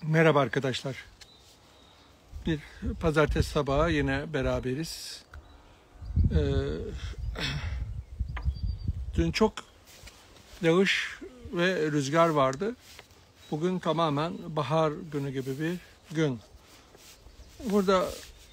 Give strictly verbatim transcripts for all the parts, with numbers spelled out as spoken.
Merhaba arkadaşlar. Bir pazartesi sabahı yine beraberiz. Ee, dün çok yağış ve rüzgar vardı. Bugün tamamen bahar günü gibi bir gün. Burada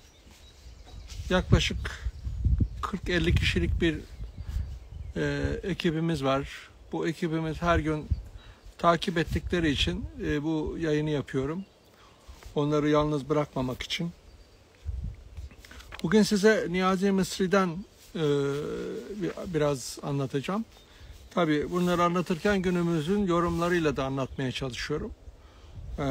yaklaşık kırk elli kişilik bir e, ekibimiz var. Bu ekibimiz her gün takip ettikleri için e, bu yayını yapıyorum. Onları yalnız bırakmamak için. Bugün size Niyazi Mısri'den e, biraz anlatacağım. Tabii bunları anlatırken günümüzün yorumlarıyla da anlatmaya çalışıyorum. E,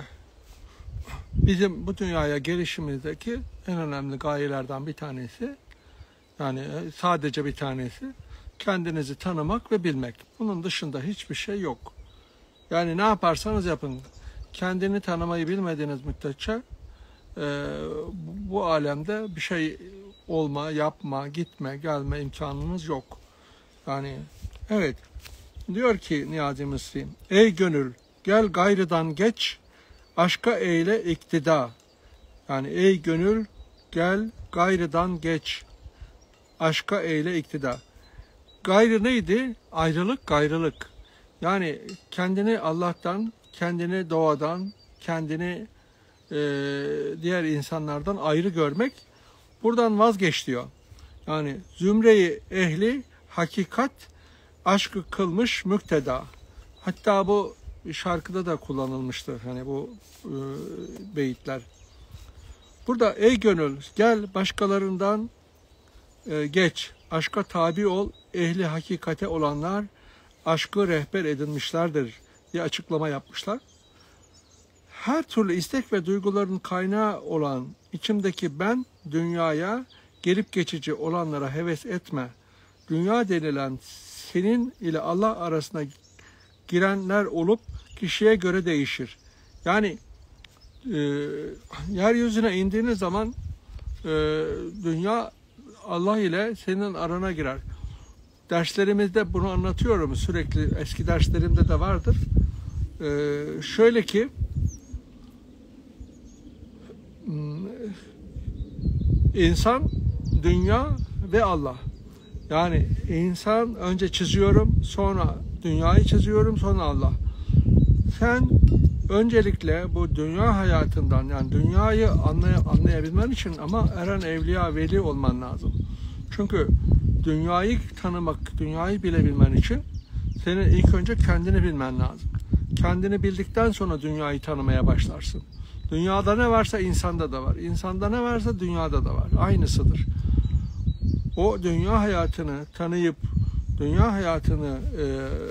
bizim bu dünyaya gelişimizdeki en önemli gayelerden bir tanesi, yani sadece bir tanesi, kendinizi tanımak ve bilmek. Bunun dışında hiçbir şey yok. Yani ne yaparsanız yapın, kendini tanımayı bilmediğiniz müddetçe e, bu, bu alemde bir şey olma, yapma, gitme, gelme imkanınız yok. Yani evet, diyor ki Niyazi Mısri, ey gönül gel gayrıdan geç, aşka eyle iktida. Yani ey gönül gel gayrıdan geç, aşka eyle iktida. Gayrı neydi? Ayrılık, gayrılık. Yani kendini Allah'tan, kendini doğadan, kendini e, diğer insanlardan ayrı görmek, buradan vazgeç diyor. Yani zümreyi ehli hakikat aşkı kılmış mükteda. Hatta bu şarkıda da kullanılmıştır hani bu e, beyitler. Burada ey gönül gel başkalarından e, geç, aşka tabi ol, ehli hakikate olanlar aşkı rehber edinmişlerdir diye açıklama yapmışlar. Her türlü istek ve duyguların kaynağı olan içimdeki ben, dünyaya gelip geçici olanlara heves etme. Dünya denilen senin ile Allah arasına girenler olup kişiye göre değişir. Yani e, yeryüzüne indiğiniz zaman e, dünya Allah ile senin arana girer. Derslerimizde bunu anlatıyorum sürekli, eski derslerimde de vardır. Ee, şöyle ki insan, dünya ve Allah. Yani insan önce çiziyorum, sonra dünyayı çiziyorum, sonra Allah. Sen öncelikle bu dünya hayatından, yani dünyayı anlay anlayabilmen için ama eren evliya veli olman lazım. Çünkü dünyayı tanımak, dünyayı bilebilmen için senin ilk önce kendini bilmen lazım. Kendini bildikten sonra dünyayı tanımaya başlarsın. Dünyada ne varsa insanda da var. İnsanda ne varsa dünyada da var. Aynısıdır. O dünya hayatını tanıyıp, dünya hayatını e,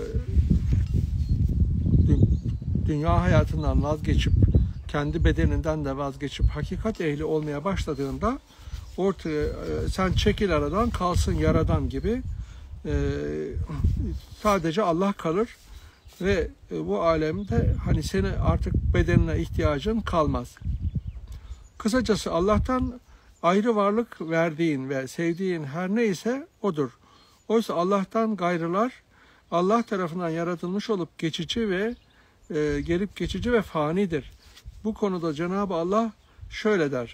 dünya hayatından vazgeçip, kendi bedeninden de vazgeçip hakikat ehli olmaya başladığında ortaya sen çekil aradan, kalsın yaradan gibi e, sadece Allah kalır ve e, bu alemde hani seni artık bedenine ihtiyacın kalmaz. Kısacası Allah'tan ayrı varlık verdiğin ve sevdiğin her neyse odur. Oysa Allah'tan gayrılar Allah tarafından yaratılmış olup geçici ve e, gelip geçici ve fanidir. Bu konuda Cenab-ı Allah şöyle der: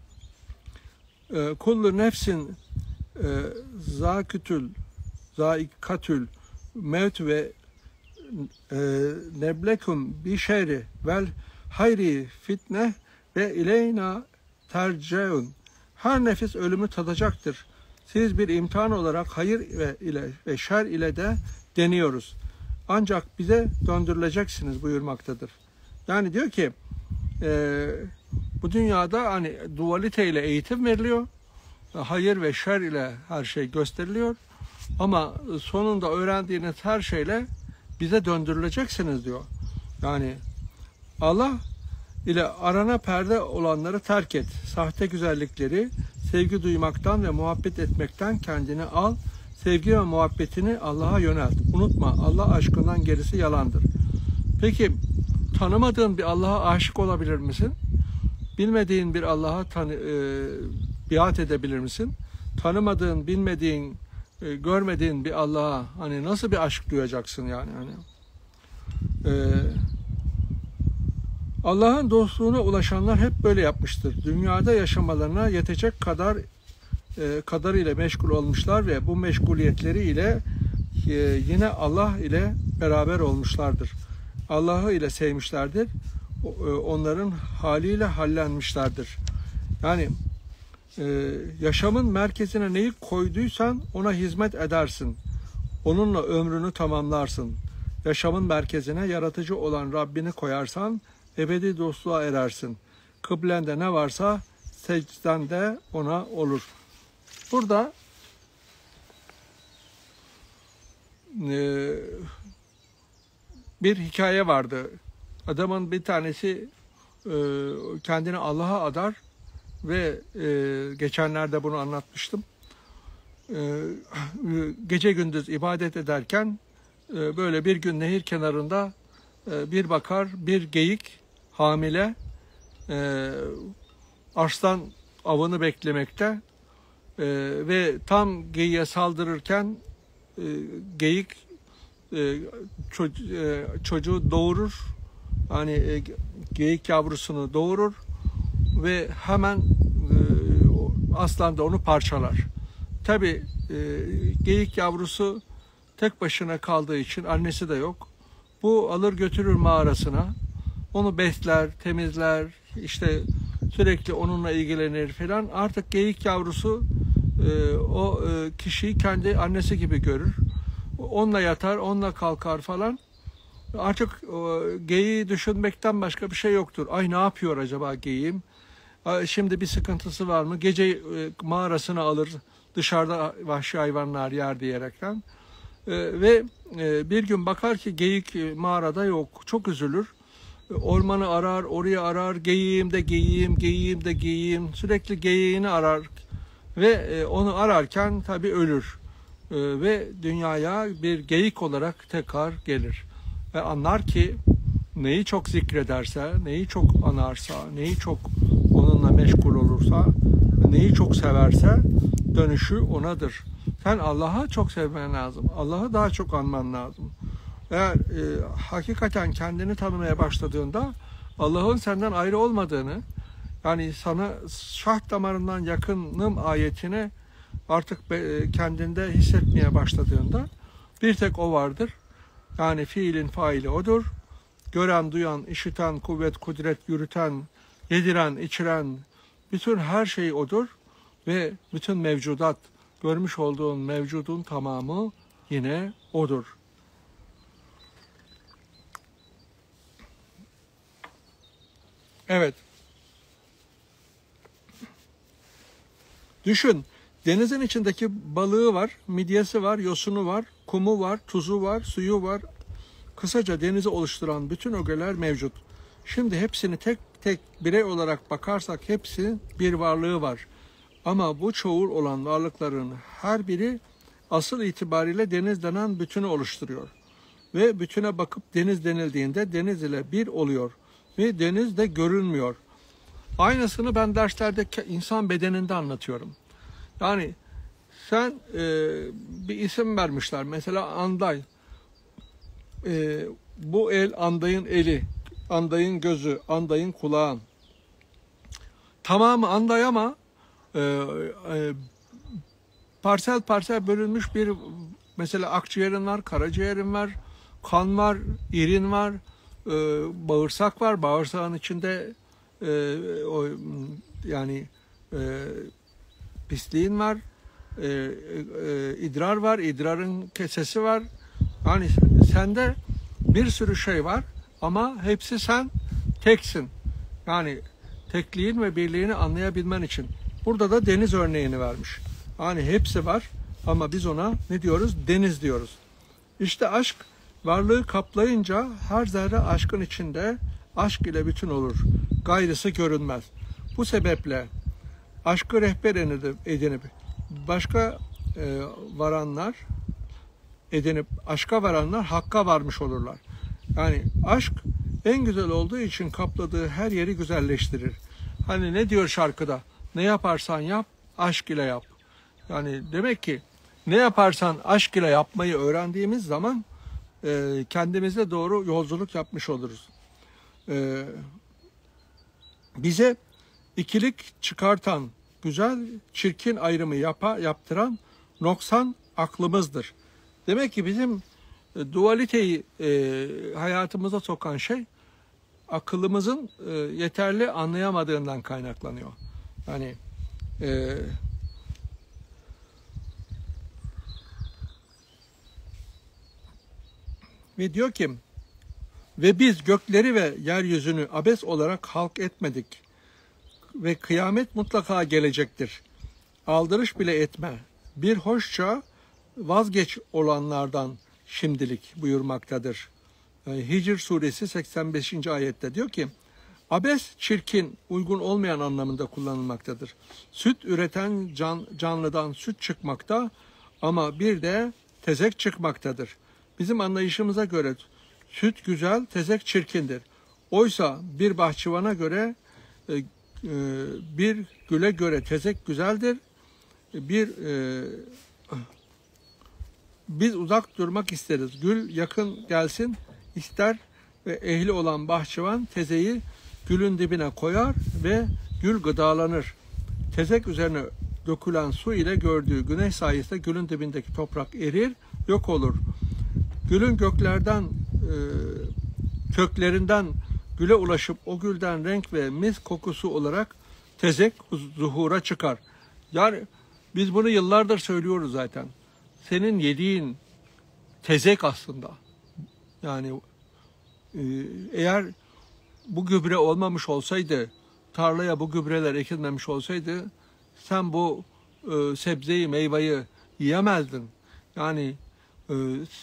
kullu nefsin zakütül zaikatül mevt ve neblekum bi şerri vel hayri fitne ve ileyna terceun. Her nefis ölümü tadacaktır. Siz bir imtihan olarak hayır ve ile ve şer ile de deniyoruz. Ancak bize döndürüleceksiniz buyurmaktadır. Yani diyor ki e, bu dünyada hani dualite ile eğitim veriliyor. Hayır ve şer ile her şey gösteriliyor. Ama sonunda öğrendiğiniz her şeyle bize döndürüleceksiniz diyor. Yani Allah ile arana perde olanları terk et. Sahte güzellikleri, sevgi duymaktan ve muhabbet etmekten kendini al. Sevgi ve muhabbetini Allah'a yönelt. Unutma, Allah aşkından gerisi yalandır. Peki tanımadığın bir Allah'a aşık olabilir misin? Bilmediğin bir Allah'a tanı, e, biat edebilir misin? Tanımadığın, bilmediğin, e, görmediğin bir Allah'a hani nasıl bir aşk duyacaksın yani? Hani, e, Allah'ın dostluğuna ulaşanlar hep böyle yapmıştır. Dünyada yaşamalarına yetecek kadar e, kadar ile meşgul olmuşlar ve bu meşguliyetleri ile e, yine Allah ile beraber olmuşlardır. Allah'ı ile sevmişlerdir. O, e, onların haliyle hallenmişlerdir. Yani e, yaşamın merkezine neyi koyduysan ona hizmet edersin. Onunla ömrünü tamamlarsın. Yaşamın merkezine yaratıcı olan Rabbini koyarsan ebedi dostluğa erersin. Kıblende ne varsa secden de ona olur. Burada e, bir hikaye vardı. Adamın bir tanesi e, kendini Allah'a adar ve e, geçenlerde bunu anlatmıştım. E, gece gündüz ibadet ederken e, böyle bir gün nehir kenarında e, bir bakar bir geyik hamile e, arslan avını beklemekte e, ve tam geyiğe saldırırken e, geyik e, çocuğu, e, çocuğu doğurur. Hani e, geyik yavrusunu doğurur ve hemen e, aslan da onu parçalar. Tabi e, geyik yavrusu tek başına kaldığı için annesi de yok. Bu alır götürür mağarasına. Onu besler, temizler, işte sürekli onunla ilgilenir falan. Artık geyik yavrusu e, o e, kişiyi kendi annesi gibi görür. Onunla yatar, onunla kalkar falan. Artık o, geyiği düşünmekten başka bir şey yoktur. Ay ne yapıyor acaba geyiğim? Şimdi bir sıkıntısı var mı? Gece e, mağarasına alır, dışarıda vahşi hayvanlar yer diyerekten. E, ve e, bir gün bakar ki geyik e, mağarada yok. Çok üzülür. E, ormanı arar, oraya arar. Geyiğim de geyiğim, geyiğim de geyiğim. Sürekli geyiğini arar. Ve e, onu ararken tabii ölür. E, ve dünyaya bir geyik olarak tekrar gelir. Ve anlar ki neyi çok zikrederse, neyi çok anarsa, neyi çok onunla meşgul olursa, neyi çok severse dönüşü onadır. Sen Allah'ı çok sevmen lazım. Allah'ı daha çok anman lazım. Eğer e, hakikaten kendini tanımaya başladığında Allah'ın senden ayrı olmadığını, yani sana şah damarından yakınım ayetini artık e, kendinde hissetmeye başladığında bir tek o vardır. Yani fiilin faili odur. Gören, duyan, işiten, kuvvet, kudret, yürüten, yediren, içiren, bütün her şey odur. Ve bütün mevcudat, görmüş olduğun mevcudun tamamı yine odur. Evet. Düşün, denizin içindeki balığı var, midyesi var, yosunu var, kumu var, tuzu var, suyu var. Kısaca denizi oluşturan bütün ögeler mevcut. Şimdi hepsini tek tek birey olarak bakarsak hepsinin bir varlığı var. Ama bu çoğul olan varlıkların her biri asıl itibariyle deniz denen bütünü oluşturuyor. Ve bütüne bakıp deniz denildiğinde deniz ile bir oluyor. Ve deniz de görünmüyor. Aynısını ben derslerde insan bedeninde anlatıyorum. Yani sen e, bir isim vermişler. Mesela Anday. E, bu el Anday'ın eli, Anday'ın gözü, Anday'ın kulağı. Tamamı Anday ama e, e, parsel parsel bölünmüş bir, mesela akciğerin var, karaciğerin var, kan var, irin var, e, bağırsak var, bağırsağın içinde e, o yani e, pisliğin var, e, e, idrar var, idrarın kesesi var. Yani sende bir sürü şey var ama hepsi sen teksin. Yani tekliğin ve birliğini anlayabilmen için. Burada da deniz örneğini vermiş. Yani hepsi var ama biz ona ne diyoruz? Deniz diyoruz. İşte aşk varlığı kaplayınca her zerre aşkın içinde aşk ile bütün olur. Gayrısı görünmez. Bu sebeple aşkı rehber edinip başka e, varanlar edinip aşka varanlar hakka varmış olurlar. Yani aşk en güzel olduğu için kapladığı her yeri güzelleştirir. Hani ne diyor şarkıda? Ne yaparsan yap, aşk ile yap. Yani demek ki ne yaparsan aşk ile yapmayı öğrendiğimiz zaman e, kendimize doğru yolculuk yapmış oluruz. E, Bize ikilik çıkartan, güzel, çirkin ayrımı yapa, yaptıran noksan aklımızdır. Demek ki bizim e, dualiteyi e, hayatımıza sokan şey akıllımızın e, yeterli anlayamadığından kaynaklanıyor. Yani e, ve diyor ki ve biz gökleri ve yeryüzünü abes olarak halk etmedik ve kıyamet mutlaka gelecektir. Aldırış bile etme. Bir hoşça vazgeç olanlardan şimdilik buyurmaktadır. Yani Hicr suresi seksen beşinci ayette diyor ki abes çirkin, uygun olmayan anlamında kullanılmaktadır. Süt üreten can, canlıdan süt çıkmakta ama bir de tezek çıkmaktadır. Bizim anlayışımıza göre süt güzel, tezek çirkindir. Oysa bir bahçıvana göre e, e, bir güle göre tezek güzeldir. Bir e, biz uzak durmak isteriz. Gül yakın gelsin ister ve ehli olan bahçıvan tezeyi gülün dibine koyar ve gül gıdalanır. Tezek üzerine dökülen su ile gördüğü güneş sayesinde gülün dibindeki toprak erir, yok olur. Gülün göklerden, e, köklerinden güle ulaşıp o gülden renk ve mis kokusu olarak tezek zuhura çıkar. Yani biz bunu yıllardır söylüyoruz zaten. Senin yediğin tezek aslında. Yani e, eğer bu gübre olmamış olsaydı, tarlaya bu gübreler ekilmemiş olsaydı, sen bu e, sebzeyi, meyveyi yiyemezdin. Yani e,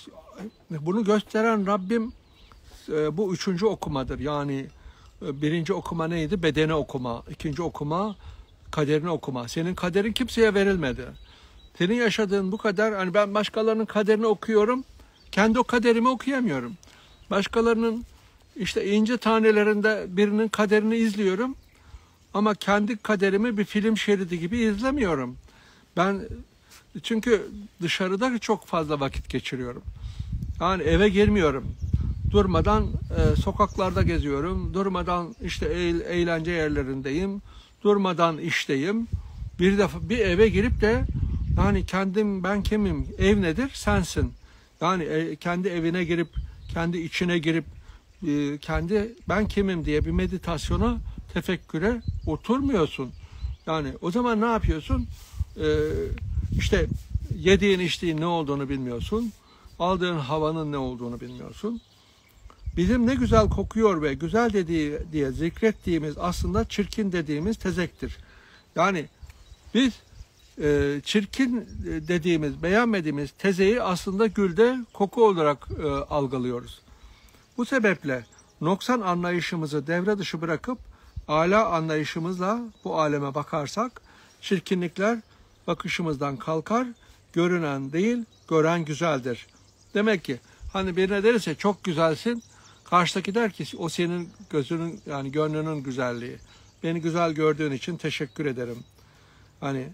bunu gösteren Rabbim e, bu üçüncü okumadır. Yani e, birinci okuma neydi? Bedeni okuma. İkinci okuma kaderini okuma. Senin kaderin kimseye verilmedi. Senin yaşadığın bu kader, hani ben başkalarının kaderini okuyorum, kendi o kaderimi okuyamıyorum. Başkalarının işte ince tanelerinde birinin kaderini izliyorum ama kendi kaderimi bir film şeridi gibi izlemiyorum. Ben çünkü dışarıda çok fazla vakit geçiriyorum. Yani eve girmiyorum. Durmadan e, sokaklarda geziyorum. Durmadan işte eğlence yerlerindeyim. Durmadan işteyim. Bir defa bir eve girip de yani kendim ben kimim? Ev nedir? Sensin. Yani e, kendi evine girip, kendi içine girip e, kendi ben kimim diye bir meditasyona, tefekküre oturmuyorsun. Yani o zaman ne yapıyorsun? E, işte yediğin içtiğin ne olduğunu bilmiyorsun. Aldığın havanın ne olduğunu bilmiyorsun. Bizim ne güzel kokuyor ve güzel dediği diye zikrettiğimiz aslında çirkin dediğimiz tezektir. Yani biz e, çirkin dediğimiz, beğenmediğimiz tezeyi aslında gülde koku olarak e, algılıyoruz. Bu sebeple noksan anlayışımızı devre dışı bırakıp âlâ anlayışımızla bu aleme bakarsak çirkinlikler bakışımızdan kalkar, görünen değil, gören güzeldir. Demek ki hani birine derse çok güzelsin, karşıdaki der ki o senin gözünün yani gönlünün güzelliği. Beni güzel gördüğün için teşekkür ederim. Hani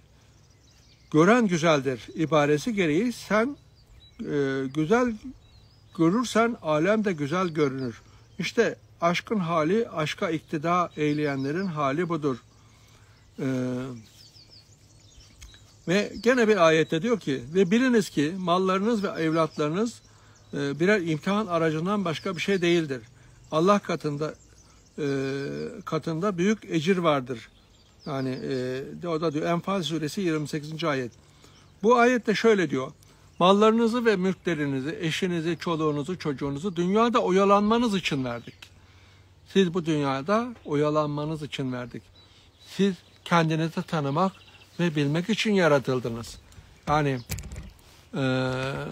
gören güzeldir ibaresi gereği sen e, güzel görürsen alem de güzel görünür. İşte aşkın hali, aşka iktida eyleyenlerin hali budur. Ee, ve gene bir ayette diyor ki ve biliniz ki mallarınız ve evlatlarınız e, birer imtihan aracından başka bir şey değildir. Allah katında e, katında büyük ecir vardır. Yani e, o da diyor Enfal suresi yirmi sekizinci ayet. Bu ayette şöyle diyor. Mallarınızı ve mülklerinizi, eşinizi, çoluğunuzu, çocuğunuzu dünyada oyalanmanız için verdik. Siz bu dünyada oyalanmanız için verdik. Siz kendinizi tanımak ve bilmek için yaratıldınız. Yani e,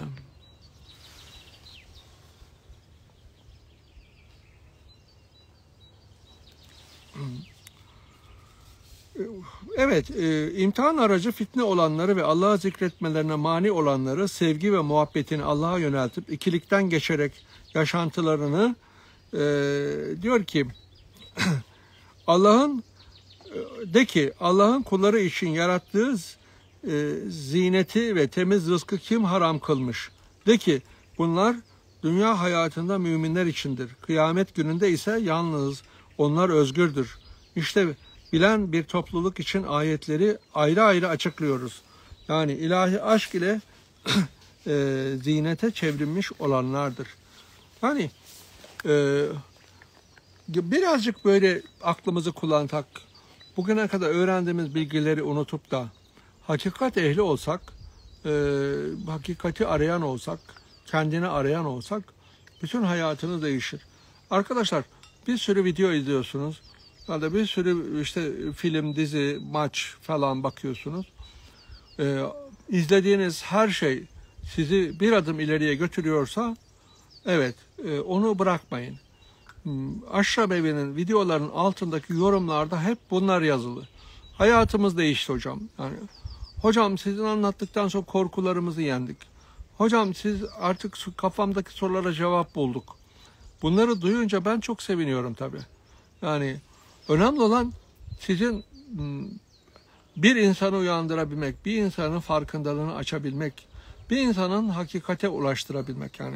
evet, e, imtihan aracı fitne olanları ve Allah'ı zikretmelerine mani olanları sevgi ve muhabbetini Allah'a yöneltip ikilikten geçerek yaşantılarını e, diyor ki Allah'ın de ki Allah'ın kulları için yarattığı e, zineti ve temiz rızkı kim haram kılmış? De ki bunlar dünya hayatında müminler içindir. Kıyamet gününde ise yalnız onlar özgürdür. İşte bilen bir topluluk için ayetleri ayrı ayrı açıklıyoruz. Yani ilahi aşk ile e, zinete çevrilmiş olanlardır. Hani e, birazcık böyle aklımızı kullansak, bugüne kadar öğrendiğimiz bilgileri unutup da hakikat ehli olsak, e, hakikati arayan olsak, kendini arayan olsak, bütün hayatınız değişir. Arkadaşlar, bir sürü video izliyorsunuz. Ya da bir sürü işte film, dizi, maç falan bakıyorsunuz. Ee, izlediğiniz her şey sizi bir adım ileriye götürüyorsa, evet, e, onu bırakmayın. Aşraf Evi'nin videoların altındaki yorumlarda hep bunlar yazılı. Hayatımız değişti hocam. Yani hocam sizin anlattıktan sonra korkularımızı yendik. Hocam siz artık kafamdaki sorulara cevap bulduk. Bunları duyunca ben çok seviniyorum tabii. Yani önemli olan sizin bir insanı uyandırabilmek, bir insanın farkındalığını açabilmek, bir insanın hakikate ulaştırabilmek yani.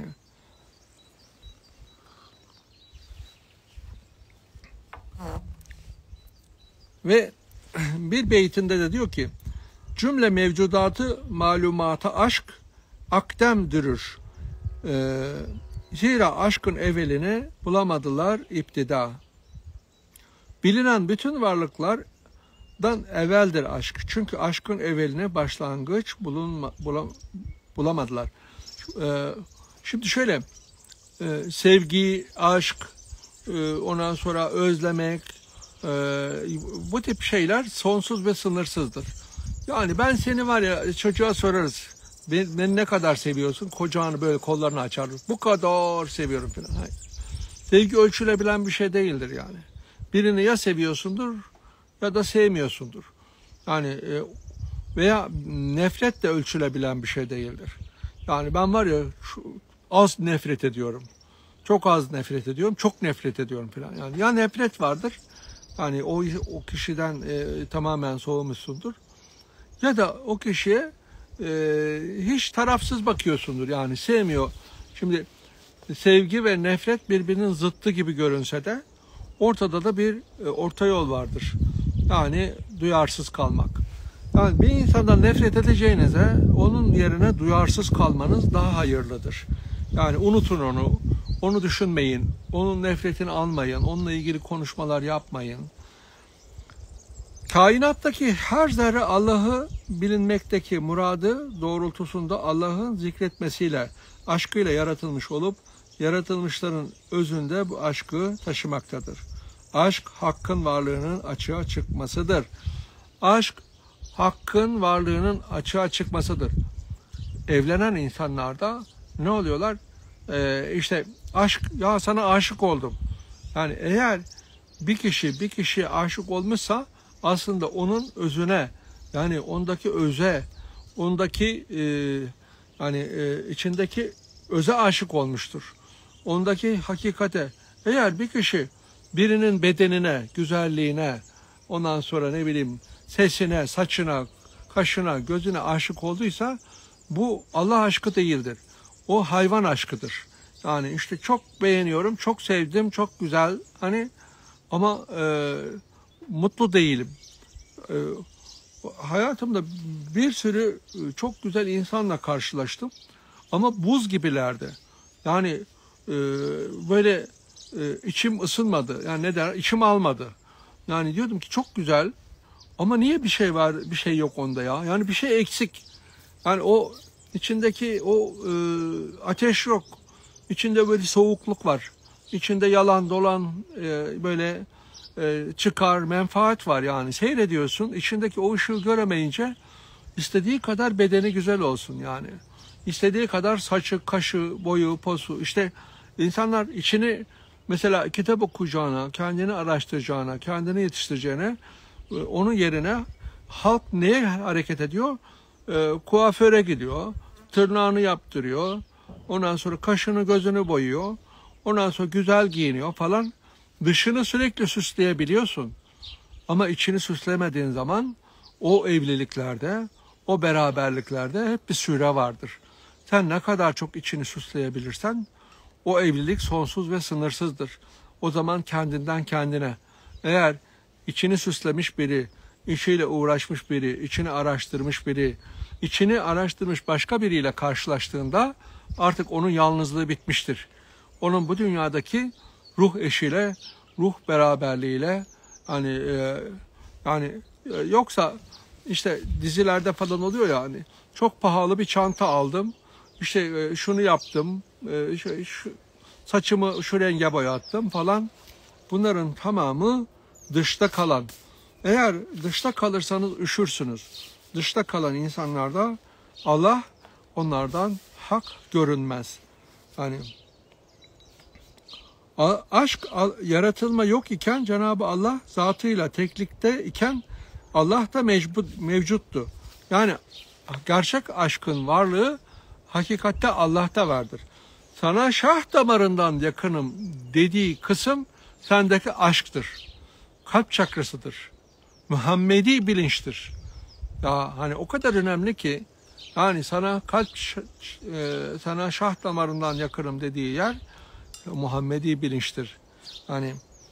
Ve bir beytinde de diyor ki, cümle mevcudatı malumata aşk akdemdürür. Ee, zira aşkın evvelini bulamadılar iptida. Bilinen bütün varlıklardan evveldir aşk. Çünkü aşkın evveline başlangıç bulunma, bulam, bulamadılar. Ee, şimdi şöyle, e, sevgi, aşk, e, ondan sonra özlemek, e, bu tip şeyler sonsuz ve sınırsızdır. Yani ben seni var ya, çocuğa sorarız, beni, beni ne kadar seviyorsun? Kocağını böyle kollarını açar. Bu kadar seviyorum falan. Hayır. Sevgi ölçülebilen bir şey değildir yani. Birini ya seviyorsundur ya da sevmiyorsundur. Yani veya nefret de ölçülebilen bir şey değildir. Yani ben var ya şu, az nefret ediyorum. Çok az nefret ediyorum. Çok nefret ediyorum falan. Yani ya nefret vardır. Yani o o kişiden e, tamamen soğumuşsundur. Ya da o kişiye e, hiç tarafsız bakıyorsundur. Yani sevmiyor. Şimdi sevgi ve nefret birbirinin zıttı gibi görünse de ortada da bir e, orta yol vardır. Yani duyarsız kalmak. Yani bir insandan nefret edeceğinize onun yerine duyarsız kalmanız daha hayırlıdır. Yani unutun onu, onu düşünmeyin, onun nefretini almayın, onunla ilgili konuşmalar yapmayın. Kainattaki her zerre Allah'ı bilinmekteki muradı doğrultusunda Allah'ın zikretmesiyle, aşkıyla yaratılmış olup, yaratılmışların özünde bu aşkı taşımaktadır. Aşk, hakkın varlığının açığa çıkmasıdır. Aşk, hakkın varlığının açığa çıkmasıdır. Evlenen insanlarda ne oluyorlar? Ee, işte aşk, ya sana aşık oldum. Yani eğer bir kişi bir kişiye aşık olmuşsa aslında onun özüne, yani ondaki öze, ondaki e, yani e, içindeki öze aşık olmuştur. Ondaki hakikate. Eğer bir kişi birinin bedenine, güzelliğine, ondan sonra ne bileyim sesine, saçına, kaşına, gözüne aşık olduysa bu Allah aşkı değildir. O hayvan aşkıdır. Yani işte çok beğeniyorum, çok sevdim, çok güzel hani ama e, mutlu değilim. E, hayatımda bir sürü çok güzel insanla karşılaştım ama buz gibilerdi. Yani e, böyle e, içim ısınmadı. Yani ne der? İçim almadı. Yani diyordum ki çok güzel ama niye bir şey var, bir şey yok onda ya? Yani bir şey eksik. Yani o içindeki o e, ateş yok. İçinde böyle soğukluk var. İçinde yalan dolan e, böyle e, çıkar, menfaat var yani. Seyrediyorsun, içindeki o ışığı göremeyince istediği kadar bedeni güzel olsun yani. İstediği kadar saçı, kaşı, boyu, posu. İşte insanlar içini mesela kitap okuyacağına, kendini araştıracağına, kendini yetiştireceğine, onun yerine halk neye hareket ediyor? E, kuaföre gidiyor, tırnağını yaptırıyor, ondan sonra kaşını gözünü boyuyor, ondan sonra güzel giyiniyor falan. Dışını sürekli süsleyebiliyorsun. Ama içini süslemediğin zaman o evliliklerde, o beraberliklerde hep bir süre vardır. Sen ne kadar çok içini süsleyebilirsen o evlilik sonsuz ve sınırsızdır. O zaman kendinden kendine. Eğer içini süslemiş biri, içiyle uğraşmış biri, içini araştırmış biri, içini araştırmış başka biriyle karşılaştığında artık onun yalnızlığı bitmiştir. Onun bu dünyadaki ruh eşiyle, ruh beraberliğiyle hani e, yani e, yoksa işte dizilerde falan oluyor ya hani çok pahalı bir çanta aldım, işte e, şunu yaptım, e, şu, şu, saçımı şu renge boyattım falan. Bunların tamamı dışta kalan. Eğer dışta kalırsanız üşürsünüz. Dışta kalan insanlarda Allah onlardan hak görünmez. Yani aşk, yaratılma yok iken Cenab-ı Allah zatıyla teklikte iken Allah da mevcut, mevcuttu. Yani gerçek aşkın varlığı hakikatte Allah'ta vardır. Sana şah damarından yakınım dediği kısım sendeki aşktır. Kalp çakrasıdır. Muhammedi bilinçtir. Ya hani o kadar önemli ki yani sana kalp e, sana şah damarından yakınım dediği yer Muhammedi bilinçtir. Hani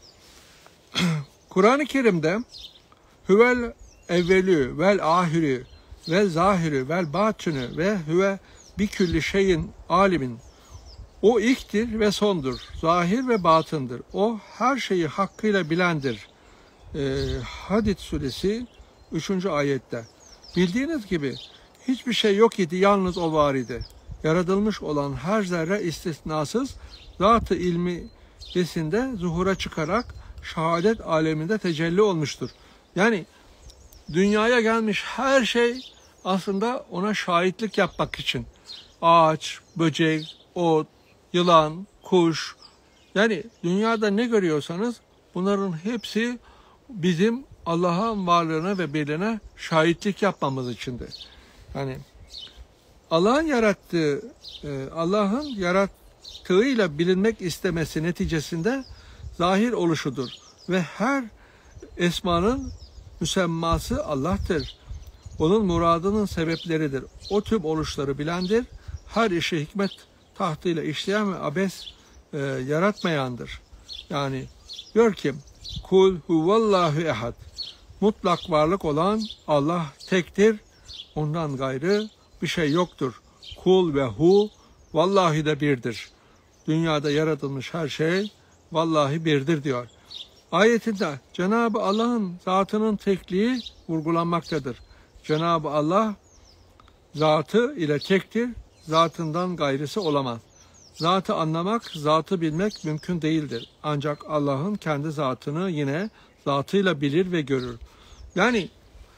Kur'an-ı Kerim'de huvel evvelü vel ahirü vel zahirü vel batünü ve huve bi külli şeyin alimin. O ilktir ve sondur. Zahir ve batındır. O her şeyi hakkıyla bilendir. Ee, Hadid suresi üçüncü ayette. Bildiğiniz gibi hiçbir şey yok idi, yalnız o var idi. Yaratılmış olan her zerre istisnasız zat-ı ilmiyesinde zuhura çıkarak şehadet aleminde tecelli olmuştur. Yani dünyaya gelmiş her şey aslında ona şahitlik yapmak için. Ağaç, böcek, ot, yılan, kuş. Yani dünyada ne görüyorsanız bunların hepsi bizim Allah'ın varlığına ve birliğine şahitlik yapmamız içindir. Yani Allah'ın yarattığı, Allah'ın yarattığıyla bilinmek istemesi neticesinde zahir oluşudur. Ve her esmanın müsemması Allah'tır. Onun muradının sebepleridir. O tüm oluşları bilendir. Her işi hikmet tahtıyla işleyen ve abes e, yaratmayandır. Yani diyor ki kul huvallahu ehad. Mutlak varlık olan Allah tektir. Ondan gayrı bir şey yoktur. Kul ve hu vallahi de birdir. Dünyada yaratılmış her şey vallahi birdir diyor. Ayetinde Cenab-ı Allah'ın zatının tekliği vurgulanmaktadır. Cenab-ı Allah zatı ile tektir, zatından gayrısı olamaz. Zatı anlamak, zatı bilmek mümkün değildir. Ancak Allah'ın kendi zatını yine zatıyla bilir ve görür. Yani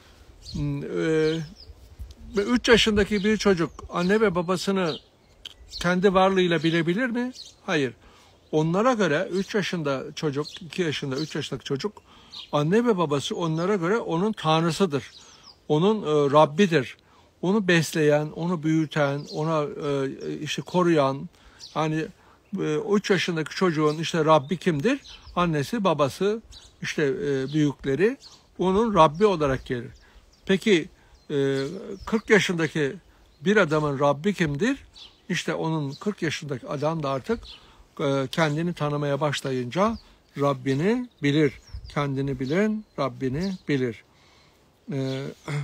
üç yaşındaki bir çocuk anne ve babasını kendi varlığıyla bilebilir mi? Hayır. Onlara göre üç yaşında çocuk, iki yaşında, üç yaşındaki çocuk anne ve babası onlara göre onun tanrısıdır. Onun e, Rabbidir. Onu besleyen, onu büyüten, ona e, işte koruyan, hani e, üç yaşındaki çocuğun işte Rabbi kimdir? Annesi, babası, işte e, büyükleri onun Rabbi olarak gelir. Peki e, kırk yaşındaki bir adamın Rabbi kimdir? İşte onun kırk yaşındaki adam da artık e, kendini tanımaya başlayınca Rabbini bilir. Kendini bilen Rabbini bilir. E,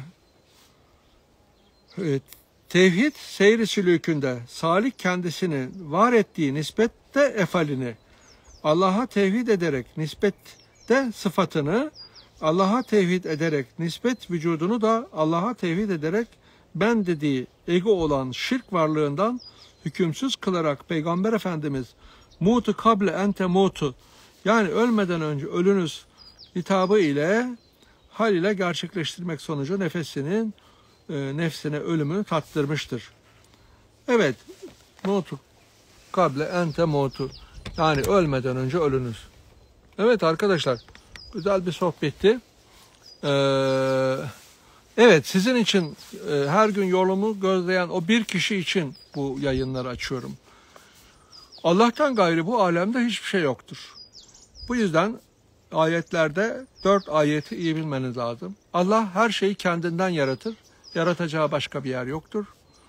Evet, tevhid seyri sülükünde salik kendisini var ettiği nispette efalini, Allah'a tevhid ederek nispette sıfatını, Allah'a tevhid ederek nispet vücudunu da Allah'a tevhid ederek ben dediği ego olan şirk varlığından hükümsüz kılarak Peygamber Efendimiz mutu kable ente mutu, yani ölmeden önce ölünüz hitabı ile hal ile gerçekleştirmek sonucu nefesinin nefsine ölümünü tattırmıştır. Evet, mutu kable ente mutu, yani ölmeden önce ölünüz. Evet arkadaşlar, güzel bir sohbetti. Ee, evet, sizin için e, her gün yolumu gözleyen o bir kişi için bu yayınları açıyorum. Allah'tan gayrı bu alemde hiçbir şey yoktur. Bu yüzden ayetlerde dört ayeti iyi bilmeniz lazım. Allah her şeyi kendinden yaratır. Yaratacağı başka bir yer yoktur.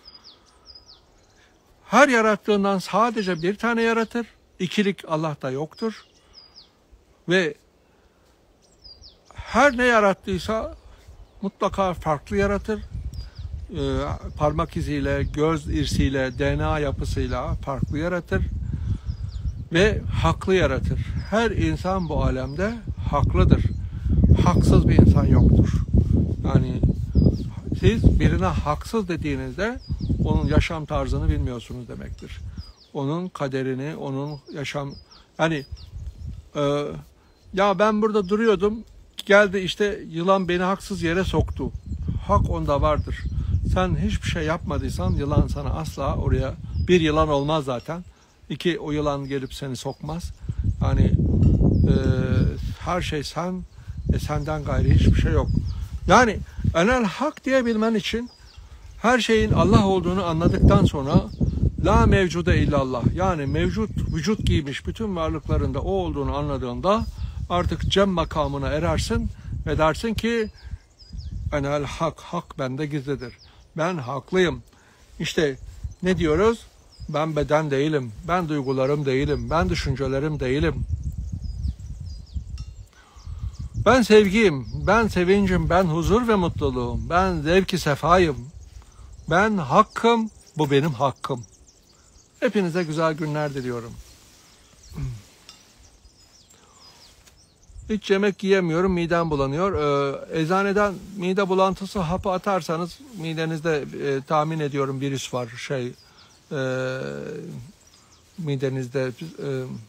Her yarattığından sadece bir tane yaratır. İkilik Allah'ta yoktur. Ve her ne yarattıysa mutlaka farklı yaratır. Ee, parmak iziyle, göz irsiyle, D N A yapısıyla farklı yaratır. Ve haklı yaratır. Her insan bu alemde haklıdır. Haksız bir insan yoktur. Yani siz birine haksız dediğinizde onun yaşam tarzını bilmiyorsunuz demektir. Onun kaderini, onun yaşam... Yani e, ya ben burada duruyordum, geldi işte yılan beni haksız yere soktu. Hak onda vardır. Sen hiçbir şey yapmadıysan yılan sana asla oraya... Bir yılan olmaz zaten. İki, o yılan gelip seni sokmaz. Yani e, her şey sen, e, senden gayri hiçbir şey yok. Yani enel hak diyebilmen için her şeyin Allah olduğunu anladıktan sonra la mevcude illallah, yani mevcut, vücut giymiş bütün varlıklarında o olduğunu anladığında artık cem makamına erersin ve dersin ki enel hak, hak bende gizlidir. Ben haklıyım. İşte ne diyoruz? Ben beden değilim, ben duygularım değilim, ben düşüncelerim değilim. Ben sevgiyim, ben sevincim, ben huzur ve mutluluğum, ben zevki sefayım. Ben hakkım, bu benim hakkım. Hepinize güzel günler diliyorum. Hiç yemek yiyemiyorum, midem bulanıyor. Ee, eczaneden mide bulantısı hapı atarsanız midenizde e, tahmin ediyorum virüs var. Şey, e, midenizde e,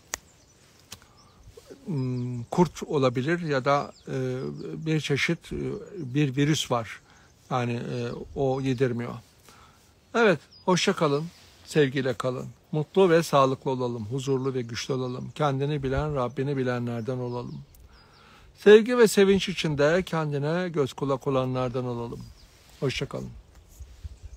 kurt olabilir ya da e, bir çeşit e, bir virüs var. Yani e, o yedirmiyor. Evet, hoşça kalın, sevgiyle kalın. Mutlu ve sağlıklı olalım, huzurlu ve güçlü olalım. Kendini bilen, Rabbini bilenlerden olalım. Sevgi ve sevinç içinde kendine göz kulak olanlardan olalım. Hoşça kalın.